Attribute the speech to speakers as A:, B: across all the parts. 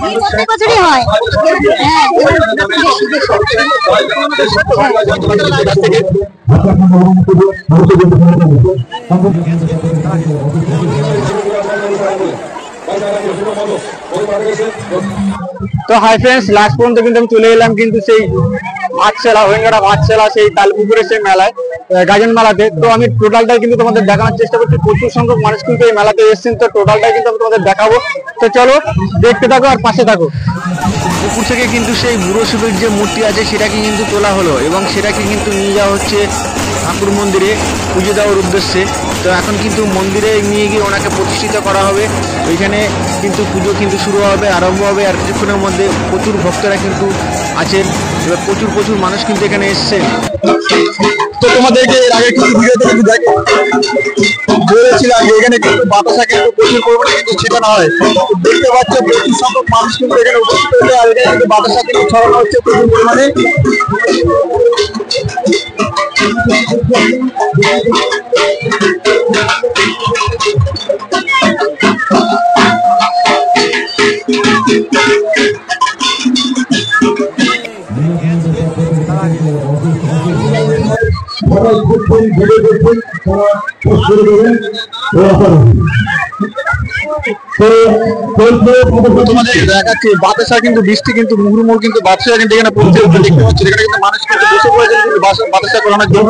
A: প্রত্যেক বছরই হয়। হ্যাঁ
B: তো হাই ফ্রেন্ডস, লাস্ট পর্যন্ত কিন্তু আমি চলে এলাম কিন্তু সেই ভাতশালা, হরিণঘাটা ভাতশালা, সেই তালপুকুরের সেই মেলায়, গাজন মেলাতে। তো আমি টোটালটাই কিন্তু তোমাদের দেখানোর চেষ্টা করছি। প্রচুর সংখ্যক মানুষ কিন্তু এই মেলাতে এসেছেন, তো টোটালটাই কিন্তু আমি তোমাদের দেখাবো। তো চলো দেখতে থাকো আর পাশে থাকো। পুকুর থেকে কিন্তু সেই বুড়ো শিবের যে মূর্তি আছে সেটাকে কিন্তু তোলা হলো এবং সেটাকে কিন্তু নিয়ে যাওয়া হচ্ছে ঠাকুর মন্দিরে পুজো দেওয়ার উদ্দেশ্যে। তো এখন কিন্তু মন্দিরে নিয়ে গিয়ে ওনাকে প্রতিষ্ঠিত করা হবে। ওইখানে কিন্তু পুজো কিন্তু শুরু হবে, আরম্ভ হবে আর কিছুক্ষণের মধ্যে। প্রচুর ভক্তরা কিন্তু আছেন, এবার প্রচুর মানুষ কিন্তু এখানে এসছেন। তো তোমাদেরকে এর আগে কিন্তু ভিডিওতে কিন্তু বলেছিলাম যে এখানে কিন্তু বাতাসা কিন্তু প্রচুর পরিমাণে কিন্তু ছিটানো হয়। দেখতে পাচ্ছ প্রচুর সংখ্যক মানুষ কিন্তু এখানে উপস্থিত হয়েছে আর এখানে কিন্তু বাতাসা কিন্তু ছড়ানো হচ্ছে প্রচুর পরিমাণে। তোমাদের দেখাচ্ছি বাতাসা কিন্তু বৃষ্টি কিন্তু মুহুর্মুহু কিন্তু বাতাসা কিন্তু এখানে পড়ছে। দেখতে পাচ্ছি এখানে কিন্তু মানুষ কিন্তু বসে পড়েছেন কিন্তু বাতাসা করানোর জন্য।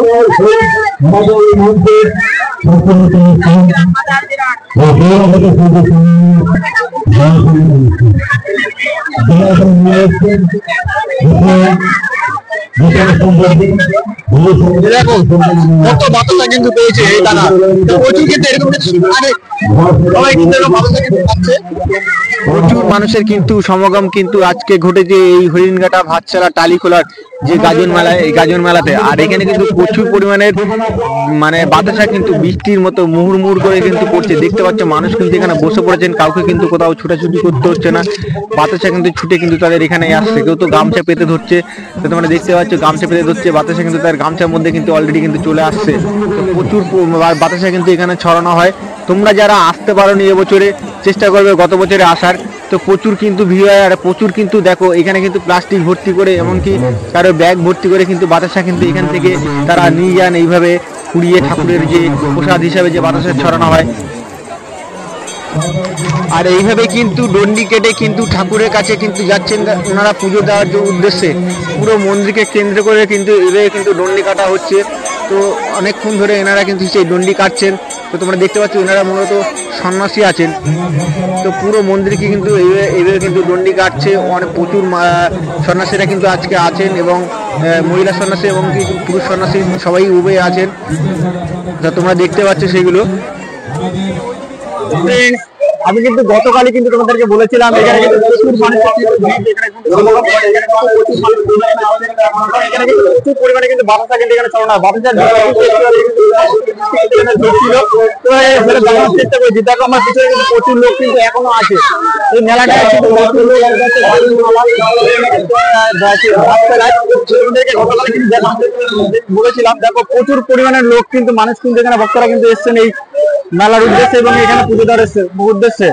B: দেখো কত বাতাসা কিন্তু পেয়েছে এই দাদা, প্রচুর কিন্তু এরকম সবাই কিন্তু বাতাসা কিন্তু পাচ্ছে। প্রচুর মানুষের কিন্তু সমাগম কিন্তু আজকে ঘটেছে এই হরিণঘাটা ভাতশালা টালিখোলার যে গাজন মেলা, এই গাজন মেলাতে। আর এখানে কিন্তু প্রচুর পরিমাণের মানে বাতাসা কিন্তু বৃষ্টির মতো মুহুর্মুহুর করে কিন্তু পড়ছে। দেখতে পাচ্ছ মানুষ কিন্তু এখানে বসে পড়েছেন, কাউকে কিন্তু কোথাও ছুটাছুটি করতে হচ্ছে না। বাতাসা কিন্তু ছুটে কিন্তু তাদের এখানে আসছে। কেউ তো গামছা পেতে ধরছে, তো তোমরা দেখতে পাচ্ছ গামছা পেতে ধরছে। বাতাসা কিন্তু তার গামছার মধ্যে কিন্তু অলরেডি কিন্তু চলে আসছে। প্রচুর বাতাসা কিন্তু এখানে ছড়ানো হয়। তোমরা যারা আসতে পারোনি এবছরে চেষ্টা করবে গত বছরে আসার। তো প্রচুর কিন্তু ভিড় হয় আর প্রচুর কিন্তু দেখো এখানে কিন্তু প্লাস্টিক ভর্তি করে, এমনকি কারো ব্যাগ ভর্তি করে কিন্তু বাতাসা কিন্তু এখান থেকে তারা নিয়ে যান। এইভাবে কুড়িয়ে ঠাকুরের যে প্রসাদ হিসাবে যে বাতাসা ছড়ানো হয়। আর এইভাবে কিন্তু ডন্ডি কেটে কিন্তু ঠাকুরের কাছে কিন্তু যাচ্ছেন ওনারা পুজো দেওয়ার উদ্দেশ্যে। পুরো মন্দিরকে কেন্দ্র করে কিন্তু এভাবে কিন্তু ডন্ডি কাটা হচ্ছে। তো অনেকক্ষণ ধরে এনারা কিন্তু সেই ডন্ডি কাটছেন। তো তোমরা দেখতে পাচ্ছ এনারা মূলত সন্ন্যাসী আছেন। তো পুরো মন্দিরকে কিন্তু এইভাবে কিন্তু ডন্ডি কাটছে। অনেক প্রচুর সন্ন্যাসীরা কিন্তু আজকে আছেন এবং মহিলা সন্ন্যাসী এবং কিছু পুরুষ সন্ন্যাসী সবাই উভয়ে আছেন। তো তোমরা দেখতে পাচ্ছ সেগুলো। আমি কিন্তু গতকালই কিন্তু তোমাদেরকে বলেছিলাম এখানে কিন্তু প্রচুর প্রচুর পরিমাণে কিন্তু বাতাসা কিন্তু এখানে ছড়ানো হয়। বাতাসা চেষ্টা করছি। দেখো আমার পিছনে কিন্তু প্রচুর লোক কিন্তু এখনো আছে। এই মেলাটা কিন্তু গতকাল কিন্তু বলেছিলাম। দেখো প্রচুর পরিমাণের লোক কিন্তু মানুষ কিন্তু এখানে ভক্তরা কিন্তু এসছেন এই মেলার উদ্দেশ্যে এবং এখানে পুজো দেওয়ার উদ্দেশ্যে।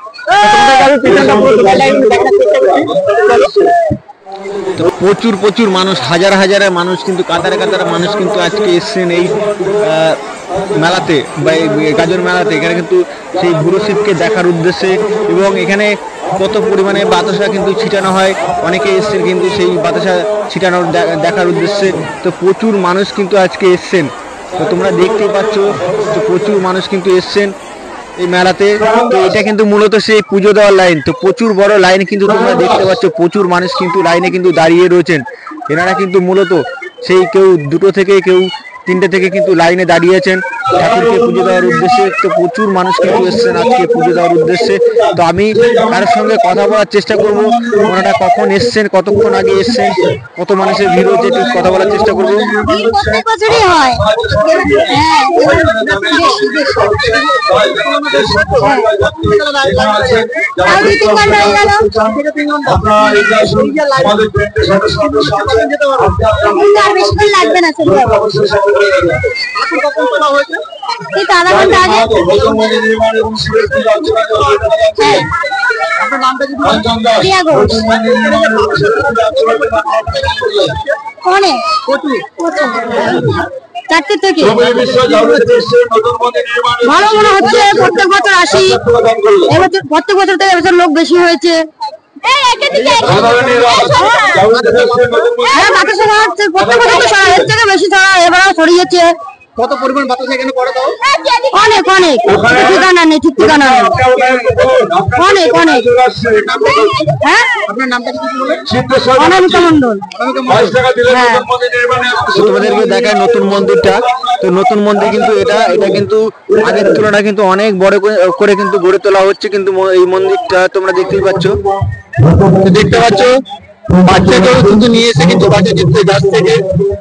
B: তো প্রচুর মানুষ, হাজার মানুষ কিন্তু কাতারে মানুষ কিন্তু আজকে এসছেন এই মেলাতে বা গাজন মেলাতে। এখানে কিন্তু সেই বুড়ো শিবকে দেখার উদ্দেশ্যে এবং এখানে কত পরিমাণে বাতাসা কিন্তু ছিটানো হয়। অনেকে এসছেন কিন্তু সেই বাতাসা ছিটানোর দেখার উদ্দেশ্যে। তো প্রচুর মানুষ কিন্তু আজকে এসছেন। তো তোমরা দেখতেই পাচ্ছ তো প্রচুর মানুষ কিন্তু এসছেন এই মেলাতে। তো এটা কিন্তু মূলত সেই পুজো দেওয়ার লাইন। তো প্রচুর বড় লাইন কিন্তু তোমরা দেখতে পাচ্ছ। প্রচুর মানুষ কিন্তু লাইনে কিন্তু দাঁড়িয়ে রয়েছেন। এনারা কিন্তু মূলত সেই কেউ 2টো থেকে কেউ 3টে থেকে কিন্তু লাইনে দাঁড়িয়েছেন ঠাকুরকে পুজো দেওয়ার উদ্দেশ্যে। তো প্রচুর মানুষ কিন্তু এসছেন আজকে পুজো দেওয়ার উদ্দেশ্যে। তো আমি কারোর সঙ্গে কথা বলার চেষ্টা করব, ওনারা কখন এসছেন, কতক্ষণ আগে এসছেন, কত মানুষের ভিড় হচ্ছে, একটু কথা বলার চেষ্টা করবো।
A: প্রত্যেক বছরই হয়। লাগবে না।
B: কখন তোলা হয়েছে?
A: এই তো আধা ঘন্টা আগে। হ্যাঁ,
B: আপনার নামটা কি বলুন?
A: প্রিয়া ঘোষ। অনেক চারটে থেকে ভালো মনে হচ্ছে। প্রত্যেক বছর আসি, এবছর প্রত্যেক বছর থেকে এবছর লোক বেশি হয়েছে। হ্যাঁ, বাতাসা ছড়াচ্ছে প্রত্যেক বছর তো ছড়ায়, এর থেকে বেশি ছড়ায়, এবারও ছড়িয়েছে।
B: কত পরিমাণ বাতাস এখানে পড়ে দাও?
A: অনেক অনেক, ঠিকানা নেই, ঠিক ঠিকানা নেই, অনেক অনেক। হ্যাঁ,
B: আপনার নামটা কি বলেন?
A: অনামিকা মন্ডল। হ্যাঁ,
B: তোমাদেরকে দেখায় নতুন মন্দিরটা। তো নতুন মন্দির কিন্তু এটা কিন্তু আগের তুলনায় কিন্তু অনেক বড় করে কিন্তু গড়ে তোলা হচ্ছে। কিন্তু এই মন্দিরটা তোমরা দেখতেই পাচ্ছ, দেখতে পাচ্ছ বাচ্চাকেও কিন্তু নিয়ে এসে কিন্তু বাচ্চা জিততে গাছ থেকে।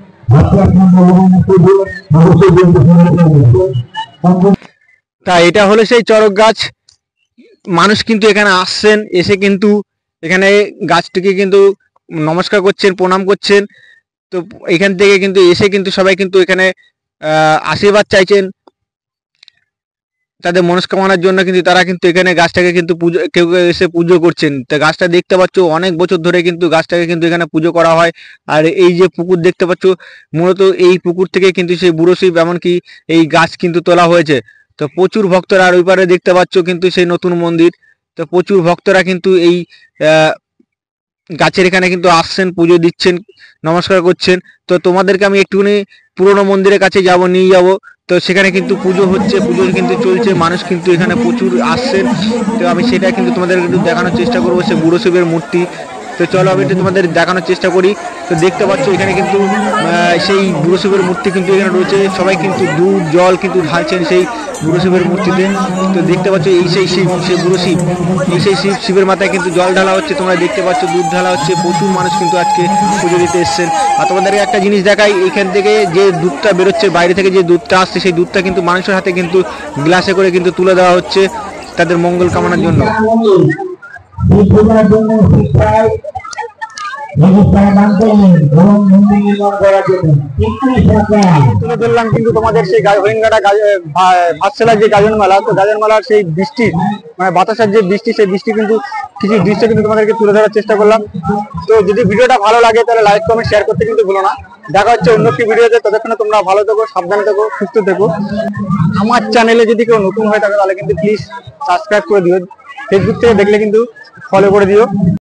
B: তা এটা হলো সেই চড়ক গাছ। মানুষ কিন্তু এখানে আসছেন, এসে কিন্তু এখানে গাছটিকে কিন্তু নমস্কার করছেন, প্রণাম করছেন। তো এখান থেকে কিন্তু এসে কিন্তু সবাই কিন্তু এখানে আশীর্বাদ চাইছেন তাদের মনস্কামনার জন্য। কিন্তু তারা কিন্তু এখানে গাছটাকে কিন্তু পুজো, কেউ কেউ এসে পুজো করছেন। তা গাছটা দেখতে পাচ্ছ অনেক বছর ধরে কিন্তু গাছটাকে কিন্তু এখানে পুজো করা হয়। আর এই যে পুকুর দেখতে পাচ্ছ, মূলত এই পুকুর থেকে কিন্তু সেই বুড়ো শিব এমনকি এই গাছ কিন্তু তোলা হয়েছে। তো প্রচুর ভক্তরা, আর ওই পারে দেখতে পাচ্ছ কিন্তু সেই নতুন মন্দির। তো প্রচুর ভক্তরা কিন্তু এই গাছের এখানে কিন্তু আসছেন, পুজো দিচ্ছেন, নমস্কার করছেন। তো তোমাদেরকে আমি একটুখানি পুরোনো মন্দিরের কাছে নিয়ে যাব। তো সেখানে কিন্তু পুজো হচ্ছে, পুজো কিন্তু চলছে, মানুষ কিন্তু এখানে প্রচুর আসছেন। তো আমি সেটা কিন্তু তোমাদের একটু দেখানোর চেষ্টা করবো, সে বুড়ো শিবের মূর্তি। তো চলো আমি একটু তোমাদের দেখানোর চেষ্টা করি। তো দেখতে পাচ্ছ এখানে কিন্তু সেই বুড়ো শিবের মূর্তি কিন্তু এখানে রয়েছে। সবাই কিন্তু দুধ জল কিন্তু ঢালছেন সেই বুড়ো শিবের মূর্তিতে। তো দেখতে পাচ্ছ এই সেই শিব, সেই বুড়ো শিব, এই সেই শিবের মাথায় কিন্তু জল ঢালা হচ্ছে। তোমরা দেখতে পাচ্ছ দুধ ঢালা হচ্ছে। প্রচুর মানুষ কিন্তু আজকে পুজো দিতে এসছেন। আর তোমাদেরকে একটা জিনিস দেখাই, এইখান থেকে যে দুধটা বেরোচ্ছে, বাইরে থেকে যে দুধটা আসছে, সেই দুধটা কিন্তু মানুষের হাতে কিন্তু গ্লাসে করে কিন্তু তুলে দেওয়া হচ্ছে তাদের মঙ্গল কামনার জন্য। তুলে ধরলাম কিন্তু তোমাদের সেই হরিণঘাটা ভাতশালার যে গাজন মেলা। তো গাজন মেলার সেই বৃষ্টি, মানে বাতাসের যে বৃষ্টি, সেই বৃষ্টি কিন্তু কিছু দৃশ্য কিন্তু তোমাদেরকে তুলে ধরার চেষ্টা করলাম। তো যদি ভিডিওটা ভালো লাগে তাহলে লাইক কমেন্ট শেয়ার করতে কিন্তু ভুলো না। দেখা হচ্ছে অন্য একটি ভিডিওতে। ততক্ষণে তোমরা ভালো থেকো, সাবধানে থেকো, সুস্থ থেকো। আমার চ্যানেলে যদি কেউ নতুন হয়ে থাকে তাহলে কিন্তু প্লিজ সাবস্ক্রাইব করে দিও। ফেসবুক থেকে দেখলে কিন্তু ফলো করে দিও।